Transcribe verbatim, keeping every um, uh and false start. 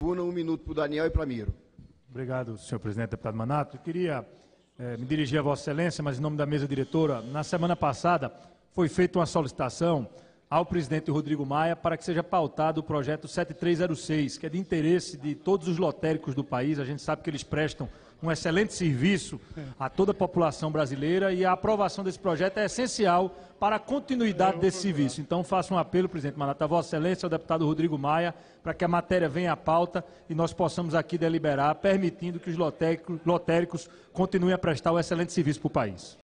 tribuna, um minuto para o Daniel e para Miro. Obrigado, senhor presidente, deputado Manato. Eu queria eh, me dirigir a Vossa Excelência, mas em nome da mesa diretora, na semana passada foi feita uma solicitação ao presidente Rodrigo Maia para que seja pautado o projeto sete três zero seis, que é de interesse de todos os lotéricos do país. A gente sabe que eles prestam um excelente serviço a toda a população brasileira e a aprovação desse projeto é essencial para a continuidade desse serviço. Então, faço um apelo, presidente Manato, a Vossa Excelência, ao deputado Rodrigo Maia, para que a matéria venha à pauta e nós possamos aqui deliberar, permitindo que os lotéricos, lotéricos continuem a prestar um excelente serviço para o país.